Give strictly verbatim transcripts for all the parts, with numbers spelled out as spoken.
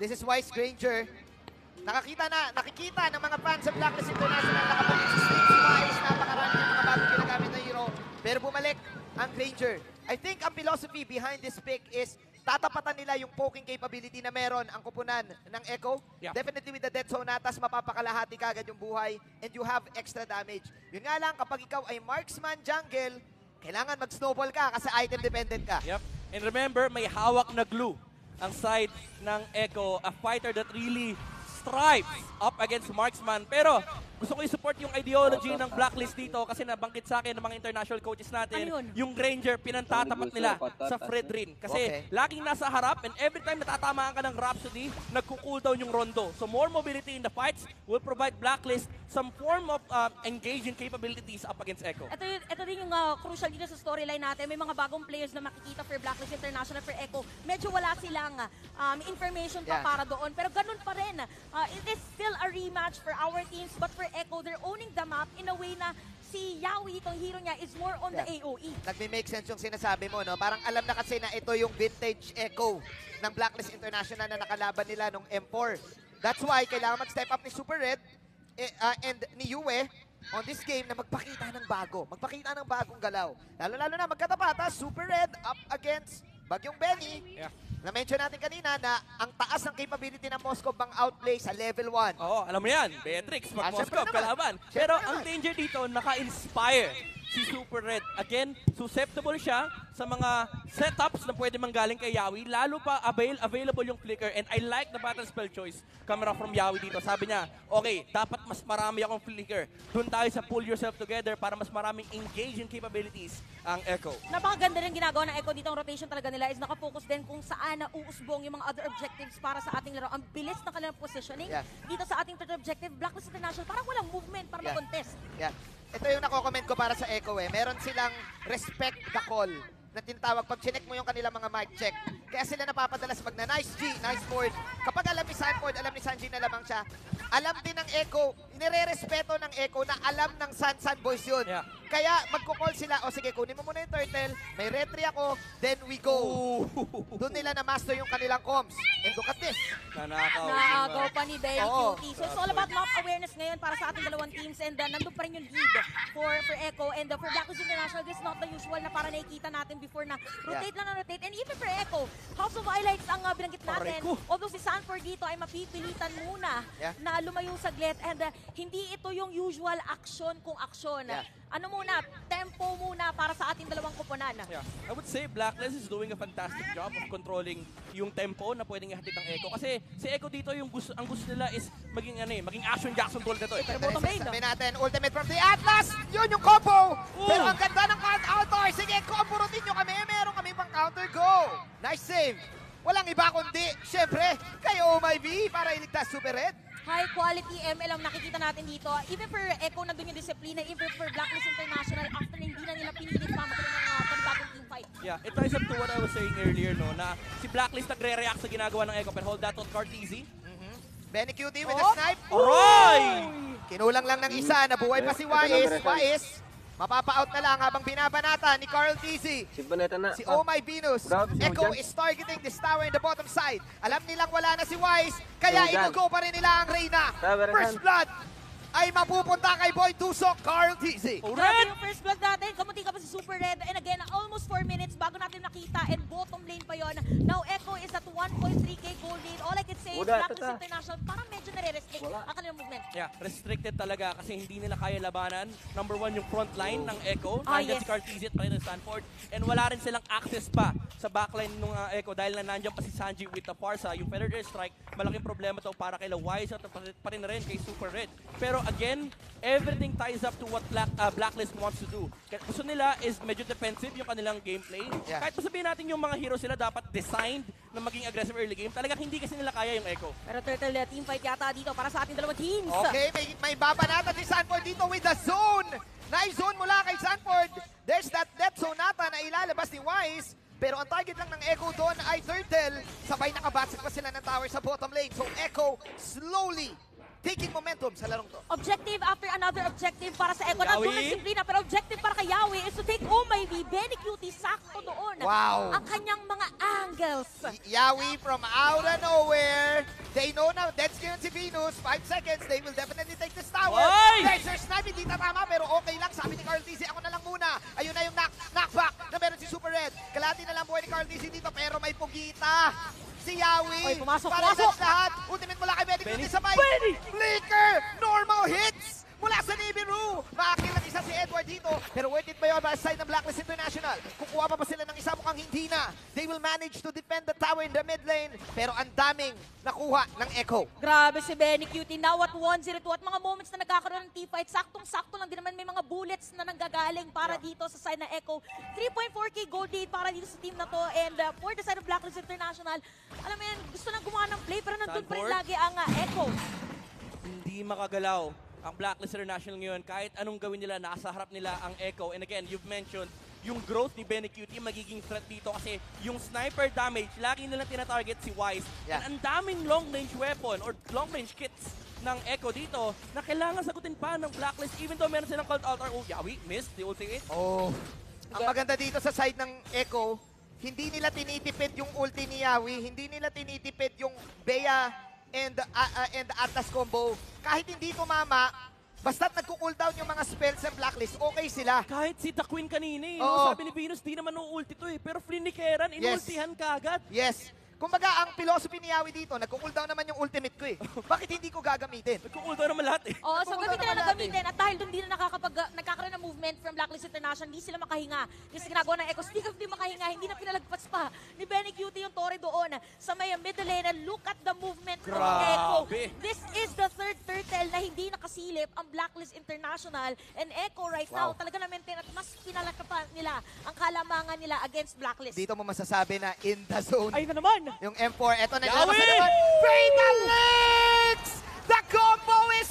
This is Wise Granger. Nakakita na, nakikita ng mga fans sa Blacklist International nakapunod sa stage si Wise. Napakarami ng mga bagong ginagamit na hero. Pero bumalik ang Granger. I think ang philosophy behind this pick is tatapatan nila yung poking capability na meron ang kupunan ng Echo. Yeah. Definitely with the Death Zone Natas, mapapakalahati kagad yung buhay and you have extra damage. Yun nga lang, kapag ikaw ay marksman jungle, kailangan mag-snowball ka kasi item dependent ka. Yep. And remember, may hawak na glue ang side ng Echo, a fighter that really strives up against marksman. Pero gusto ko i-support yung ideology ng Blacklist dito kasi nabanggit sa akin ng mga international coaches natin, Ano yun? yung Granger pinantatapat nila sa Fredrin. Kasi Okay. laging nasa harap and every time natatamaan ka ng Rhapsody, nagko-cooldown yung Rondo. So more mobility in the fights will provide Blacklist some form of uh, engaging capabilities up against Echo. Ito, yun- ito din yung uh, crucial dito sa storyline natin. May mga bagong players na makikita for Blacklist International, for Echo. Medyo wala silang uh, um, information pa Yeah. para doon. Pero ganun pa rin. Uh, it is still a rematch for our teams. But for Echo, they're owning the map in a way na si Yawi, itong hero niya, is more on the Yeah. A O E. Nagme-make sense yung sinasabi mo, no? Parang alam na kasi na ito yung vintage Echo ng Blacklist International na nakalaban nila nung M four. That's why kailangan mag-step up ni Super Red eh, uh, and ni Yue on this game na magpakita ng bago. Magpakita ng bagong galaw. Lalo-lalo na magkatapata, Super Red up against Bagyong Benny. Yeah. Na-mention natin kanina na ang taas ng capability ng Moscow bang outplay sa level one. Oo, alam mo yan. Beatrix, Ah, syempre mag-Moscow, naman. kalaban. Syempre Pero naman. ang danger dito, naka-inspire si Super Red. Again, susceptible siya sa mga setups na pwede manggaling kay Yawi. Lalo pa avail available yung flicker. And I like the battle spell choice camera from Yawi dito. Sabi niya, okay, dapat mas marami akong flicker. Doon tayo sa pull yourself together para mas maraming engaging capabilities ang Echo. Napakaganda rin ginagawa ng Echo dito. Ang rotation talaga nila is nakafocus din kung saan na uusbong yung mga other objectives para sa ating laro. Ang bilis ng kanilang positioning Yeah. dito sa ating third objective, Blacklist International, parang walang movement para Yeah. mag-contest. Yeah. Ito yung nako-comment ko para sa Echo eh. Meron silang respect the call na tinatawag pag chinek mo yung kanilang mga mic check. Kaya sila napapadalas pag na nice G, nice Ford. Kapag alam ni Sanford, alam ni Sanji na lamang siya. Alam din ng Echo, inire-respeto ng Echo na alam ng San San Boys yun. Yeah. Kaya magko-call sila, o sige, kunin mo muna yung turtle, may retry ako, then we go. Doon nila na-master yung kanilang comms. And look at this. Nanakaw. Naagaw pa ni Benny Oo. Cutie. So it's all about map awareness ngayon para sa ating dalawang teams and uh, nandun pa rin yung lead for for Echo and uh, for Blacklist International. This is not the usual na para nakikita natin before na rotate lang na rotate. And even for Echo, House of Highlights ang uh, binanggit natin. Aray ko. Although si Sanford dito ay mapipilitan muna Yeah. na lumayo saglit and uh, hindi ito yung usual action kung action. Yeah. Ano muna, tempo muna para sa ating dalawang kuponan. Yeah. I would say Blacklist is doing a fantastic job of controlling yung tempo na pwedeng ihatid ng Echo. Kasi si Echo dito, yung gusto, ang gusto nila is maging ano eh, maging action Jackson tulad ito eh. Pero bottom lane, Sabi natin, ultimate from the Atlas! Yun yung combo! Ooh. Pero ang ganda ng count counter! Sige, combo routine nyo kami. Meron kami pang counter. Go! Nice save! Walang iba kundi, syempre, kayo Oh My V para iligtas Super Red. High quality M L ang nakikita natin dito. Even for Echo, nandun yung disiplina. Even for Blacklist International, after na hindi na nila pinilit pa magkaroon ng uh, panibagong team fight. Yeah, it ties up to what I was saying earlier, no, na si Blacklist nagre-react sa ginagawa ng Echo, pero hold that thought, Carteasy. Benny Cutie with a Oh. snipe. Aray! Kinulang lang ng isa, nabuhay pa si Wais. Wais, mapapa-out na lang habang binabanata ni Carl Tizzy. Si Baneta na. Si Oh My Venus. Grabe si Echo Ojan. is targeting this tower in the bottom side. Alam nilang wala na si Wise, kaya Si Ojan. i-go pa rin nila ang Reyna. Sabi rin First yan. blood ay mapupunta kay Boy Tusok, Carl Tizzy. Oh, Grabe Red! yung first blood natin. Kamunti ka pa si Super Red. And again, almost four minutes bago natin nakita. And bottom lane pa yon. Now, Echo is at one point three K gold lead. All I can say is Wala, Blacklist tata. International parang medyo nare-restrict Wala. ang kanilang movement. Yeah, restricted talaga kasi hindi nila kaya labanan. Number one, yung front line ng Echo. Ah, Nandiyan yes. si Carteasy at Reyna Stanford. And wala rin silang access pa sa backline ng uh, Echo dahil na nandiyan pa si Sanji with the Farsa. Yung Feather Airstrike, malaking problema to para kay Wise at pa rin rin kay Super Red. Pero again, everything ties up to what Black, uh, Blacklist wants to do. Kaya gusto nila is medyo defensive yung kanilang gameplay. Yeah. Kahit sabihin natin yung mga hero sila dapat designed na maging aggressive early game, talagang hindi kasi nila kaya yung Echo. Pero Turtle, uh, team fight yata dito para sa ating dalawang teams. Okay, may, may babanata si Sanford dito with the zone. Nice zone mula kay Sanford. There's that death zone nata na ilalabas ni Wise. Pero ang target lang ng Echo doon ay Turtle. Sabay nakabatsik pa sila ng tower sa bottom lane. So Echo slowly taking momentum sa larong to. Objective after another objective para sa Echo. Yawi. Nandun ang disiplina, pero objective para kay Yawi is to take Oh My V. Benny Cutie, sakto doon. Wow. Ang kanyang mga angles. Yawi from out of nowhere. They know now, dead skin si Venus, five seconds, they will definitely take this tower. Oy! Laser snipe, hindi tatama, pero okay lang. Sabi ni Carl D C, ako na lang muna. Ayun na yung knock, knockback na meron si Super Red. Kalahati na lang buhay ni Carl D C dito, pero may pugita. Si Yawi. Oy, pumasok, Para pumasok. sa lahat. Ultimate mula kay Benny Benny. Cutie sabay. Benny! Flicker! Normal hits! Mula sa Nibiru. Makakil ng isa si Edward dito. Pero worth it ba yun para sa side ng Blacklist International? Kukuha pa ba sila ng isa? Mukhang hindi na. They will manage to defend the tower in the mid lane. Pero ang daming nakuha ng Echo. Grabe si Benny Cutie. Now at one zero two. At mga moments na nagkakaroon ng teamfight, saktong-sakto lang din naman may mga bullets na nanggagaling para Yeah. dito sa side ng Echo. three point four K gold lead para dito sa team na to. And uh, for the side of Blacklist International, alam mo yan, gusto nang gumawa ng play pero nandun pa rin Sanford? lagi ang uh, Echo. Hindi makagalaw ang Blacklist International ngayon. Kahit anong gawin nila, nasa harap nila ang Echo. And again, you've mentioned yung growth ni Benny Cutie magiging threat dito kasi yung sniper damage, lagi nilang tina-target si Wise. Yeah. And ang daming long-range weapon or long-range kits ng Echo dito na kailangan sagutin pa ng Blacklist even though meron silang called altar. Oh, Yawi, missed the ultimate. Oh. Ang maganda dito sa side ng Echo, hindi nila tinitipid yung ulti ni Yawi, hindi nila tinitipid yung Bea and uh, uh, and Atlas combo. Kahit hindi tumama, basta't nagko-cooldown yung mga spells ng Blacklist, okay sila. Kahit si The Queen kanina eh, Oo. no? Sabi ni Venus, di naman ulti to eh. Pero Flinikeran, inultihan kagad. Yes. Kumbaga, ang philosophy ni Yawi dito, nagko-cooldown naman yung ultimate ko eh. Bakit hindi ko gagamitin? Nagkukuldaw naman lahat eh. Oo, so Nagkukuldaw gamitin na naman lang natin. gamitin. At dahil doon din na nakakapag, nagkakaroon ng movement from Blacklist International, hindi sila makahinga. Yung sa ginagawa ng Echo, speak of di makahinga, hindi na pinalagpas pa ni Benny Cutie yung Torre doon sa may middle lane. And look at the movement ng Echo. Grabe. This is the third turtle na hindi nakasilip ang Blacklist International. And Echo right now, Wow. talaga na-maintain at mas pinalaka pa nila ang kalamangan nila against Blacklist. Dito mo masasabi na in the zone. Ayun na naman! Yung M four, eto na Yawi! nilabas na naman. Fatal Links! The combo is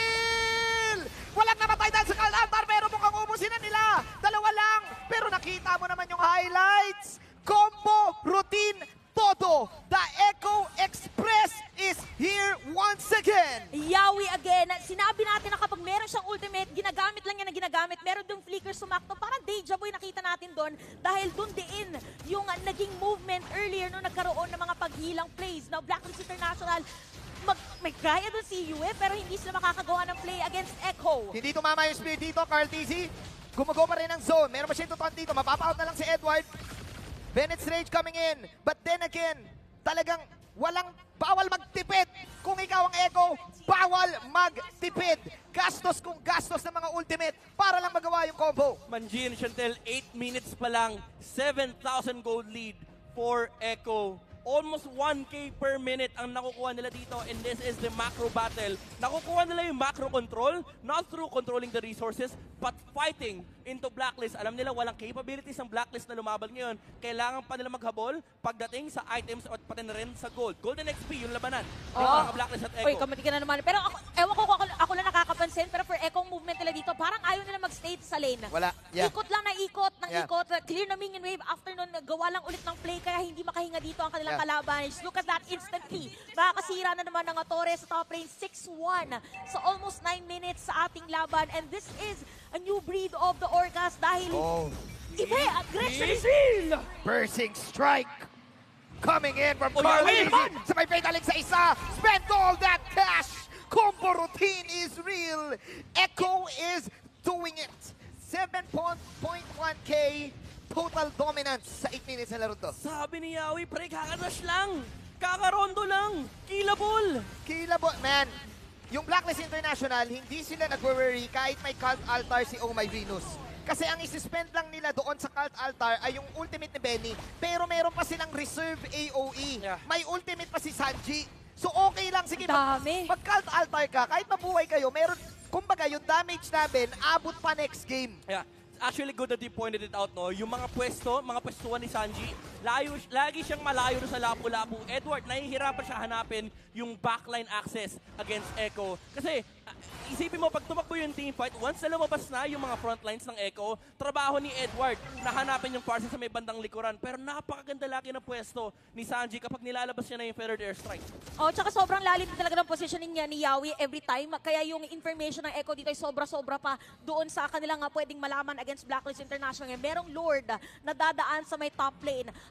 real! Walang namatay dahil sa Kalantar, pero mukhang ubusin na nila. Dalawa lang, pero nakita mo naman yung highlights. Combo, routine, todo. The Echo Express is here once again. Yawi again. Sinabi natin na kapag meron siyang ultimate, ginagamit lang yan na ginagamit. Meron yung flicker sumakto. Parang deja vu yung nakita natin doon dahil doon din yung uh, naging movement earlier nung nagkaroon ng mga paghilang plays. Now, Blacklist International, mag, may kaya doon si Yue pero hindi sila makakagawa ng play against Echo. Hindi tumama yung speed dito, Carl T Z. Gumugo pa rin ang zone. Meron pa siya tutuan dito. Mapapa-out na lang si Edward. Bennett's Rage coming in. But then again, talagang walang bawal magtipid. Kung ikaw ang Echo, bawal magtipid. Gastos kung gastos ng mga ultimate para lang magawa yung combo. Manjin, Chantel, eight minutes pa lang, seven thousand gold lead for Echo. Almost one K per minute ang nakukuha nila dito and this is the macro battle. Nakukuha nila yung macro control, not through controlling the resources, but fighting into Blacklist. Alam nila walang capabilities ng Blacklist na lumaban ngayon. Kailangan pa nila maghabol pagdating sa items at pati na rin sa gold. Golden X P yung labanan ng Oo. mga Blacklist at Echo. Uy, kamati ka na naman. Pero ako, ewan ko kung ako, ako lang nakakapansin, pero for Echo ang movement nila dito, parang ayaw nila mag-stay sa lane. Wala. Yeah. Ikot lang na ikot, ng Yeah. ikot. Clear na minion wave. After nun, gawa lang ulit ng play, kaya hindi makahinga dito ang kanilang Yeah. kalaban. Just look at that instantly. Makakasira na naman ng Torres sa top lane. six one sa almost nine minutes sa ating laban. And this is a new breed of the Orcas dahil Oh. iba, aggression is Easy! Bursting strike coming in from Oh, Carl yeah, Easy. Sa may fatal sa isa. Spend all that cash. Combo routine is real. Echo is doing it. seven point one K total dominance sa eight minutes na laro to. Sabi ni Yawi, pre, kakadash lang. Kakarondo lang. Killable. Kilabo, man. Yung Blacklist International, hindi sila nag-worry kahit may cult altar si Oh My Venus. Kasi ang isi-spend lang nila doon sa cult altar ay yung ultimate ni Benny. Pero meron pa silang reserve A O E. Yeah. May ultimate pa si Sanji. So okay lang, sige. Pag, dami. pag cult altar ka, kahit mabuhay kayo, meron, kumbaga yung damage namin, abot pa next game. Yeah. Actually, good that you pointed it out, no? Yung mga pwesto, mga pwestuhan ni Sanji, layo, lagi siyang malayo sa lapu-lapu. Edward, nahihirapan siya hanapin yung backline access against Echo. Kasi, uh, isipin mo, pag tumakbo yung teamfight, once na lumabas na yung mga frontlines ng Echo, trabaho ni Edward na hanapin yung parcel sa may bandang likuran. Pero napakaganda lagi ng pwesto ni Sanji kapag nilalabas niya na yung feathered airstrike. Oh, tsaka sobrang lalim din talaga ng positioning niya ni Yawi every time. Kaya yung information ng Echo dito ay sobra-sobra pa doon sa kanilang nga pwedeng malaman against Blacklist International. Ngayon, merong Lord na dadaan sa may top lane.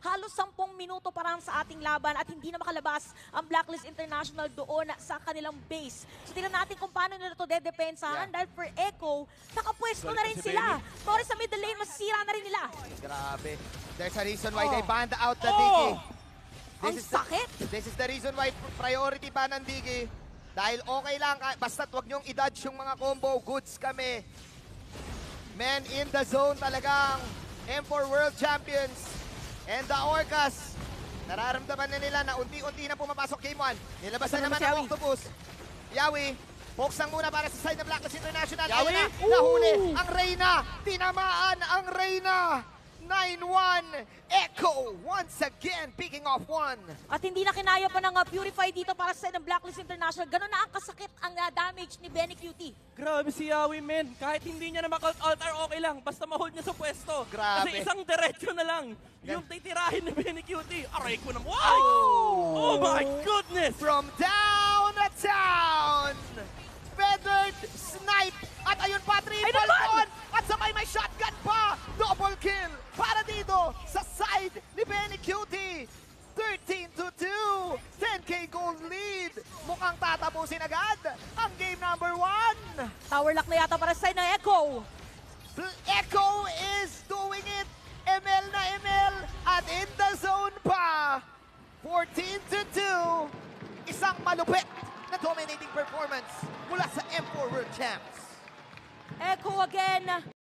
halos sampung minuto pa lang sa ating laban at hindi na makalabas ang Blacklist International doon sa kanilang base. So tingnan natin kung paano nila ito dedepensahan Yeah. dahil for Echo, nakapwesto Galit na na rin si sila. Benny. Torres sa middle lane, masisira na rin nila. Grabe. There's a reason why Oh. they banned out the Oh! Digi. Ang This is sakit. The, this is the reason why priority ban ng Digi. Dahil okay lang, ka- basta't wag niyong i-dodge yung mga combo. Goods kami. Men in the zone talagang M four World Champions. And the Orcas, nararamdaman na nila na unti-unti na pumapasok game one. Nilabas Ito na naman naman si ang Yawi. Octopus. Yawi, boksang muna para sa side ng Blacklist International. Yawi! Ayun na, nahuli ang Reyna. Tinamaan ang Reyna. nine one. Echo once again picking off one. At hindi na kinaya pa ng uh, Purify dito para sa ng Blacklist International. Ganun na ang kasakit ang uh, damage ni Benny Q T. Grabe si Yawi, men. Kahit hindi niya na maka-altar, okay lang. Basta ma-hold niya sa pwesto. Grabe. Kasi isang diretso na lang. Gan- Yung titirahin ni Benny Q T. Aray ko naman. Wow! Oh my goodness! From down to town. Feathered snipe. At ayun pa, triple naman! con. At sabay may shotgun pa. Double kill para dito sa side ni Benny Q T. thirteen to two. ten K gold lead. Mukhang tatapusin agad ang game number one. Tower lock na yata para sa ng Echo. Echo is doing it. M L na M L at in the zone pa. fourteen to two. Isang malupit na dominating performance mula sa M four World Champs. Echo again.